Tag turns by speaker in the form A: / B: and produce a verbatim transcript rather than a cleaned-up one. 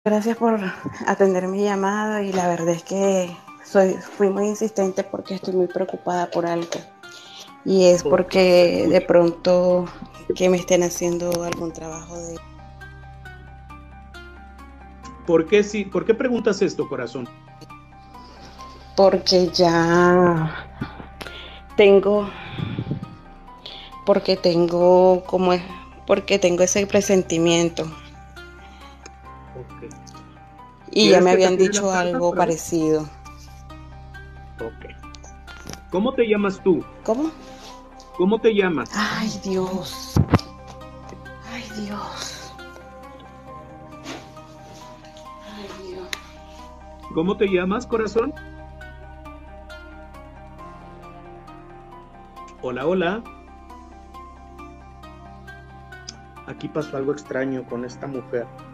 A: Gracias por atender mi llamada y la verdad es que soy, fui muy insistente porque estoy muy preocupada por algo. Y es
B: Ok, te
A: porque de
B: escucho.
A: pronto que me estén haciendo algún trabajo de...
B: ¿Por qué sí? ¿Por qué preguntas esto, corazón?
A: Porque ya tengo, porque tengo como es, porque tengo ese presentimiento.
B: Ok.
A: Y ya
B: ¿Quieres
A: me
B: que te
A: habían
B: tire las
A: dicho
B: cartas
A: algo
B: para ver?
A: parecido.
B: Ok. ¿Cómo te llamas tú?
A: ¿Cómo?
B: ¿Cómo te llamas?
A: Ay, Dios. Ay, Dios. Ay, Dios.
B: ¿Cómo te llamas, corazón? Hola, hola. Aquí pasó algo extraño con esta mujer.